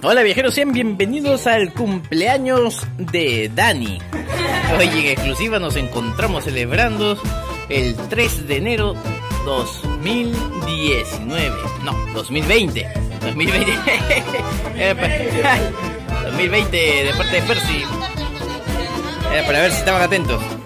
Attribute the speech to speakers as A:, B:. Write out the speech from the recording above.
A: Hola viajeros, sean bienvenidos al cumpleaños de Dani. Hoy en exclusiva nos encontramos celebrando el 3 de enero 2019. No, 2020. 2020. 2020 de parte de Percy. Para ver si estaban atentos.